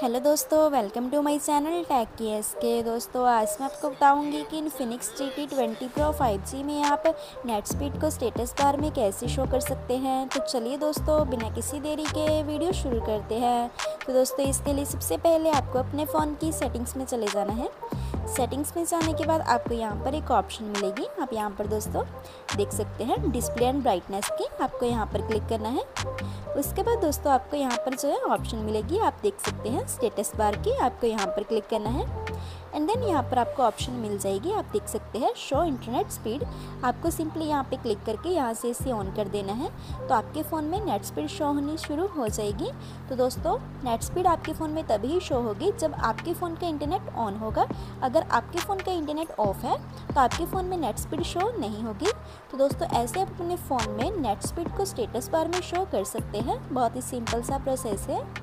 Hello दोस्तों, welcome to my channel tech K. दोस्तों आज मैं आपको बताऊंगी कि इन्फिनिक्स GT20 Pro 5G में आप नेट स्पीड को स्टेटस बार में कैसे शो कर सकते हैं। तो चलिए दोस्तों, बिना किसी देरी के वीडियो शुरू करते हैं। तो दोस्तों इसके लिए सबसे पहले आपको अपने फ़ोन की सेटिंग्स में चले जाना है। सेटिंग्स में जाने के बाद आपको यहाँ पर एक ऑप्शन मिलेगी, आप यहाँ पर दोस्तों देख सकते हैं डिस्प्ले एंड ब्राइटनेस की, आपको यहाँ पर क्लिक करना है। उसके बाद दोस्तों आपको यहाँ पर जो है ऑप्शन मिलेगी, आप देख सकते हैं स्टेटस बार की, आपको यहाँ पर क्लिक करना है। एंड देन यहाँ पर आपको ऑप्शन मिल जाएगी, आप देख सकते हैं शो इंटरनेट स्पीड। आपको सिंपली यहाँ पे क्लिक करके यहाँ से इसे ऑन कर देना है, तो आपके फ़ोन में नेट स्पीड शो होनी शुरू हो जाएगी। तो दोस्तों नेट स्पीड आपके फ़ोन में तभी शो होगी जब आपके फ़ोन का इंटरनेट ऑन होगा। अगर आपके फ़ोन का इंटरनेट ऑफ है तो आपके फ़ोन में नेट स्पीड शो नहीं होगी। तो दोस्तों ऐसे आप अपने फ़ोन में नेट स्पीड को स्टेटस बार में शो कर सकते हैं। बहुत ही सिंपल सा प्रोसेस है।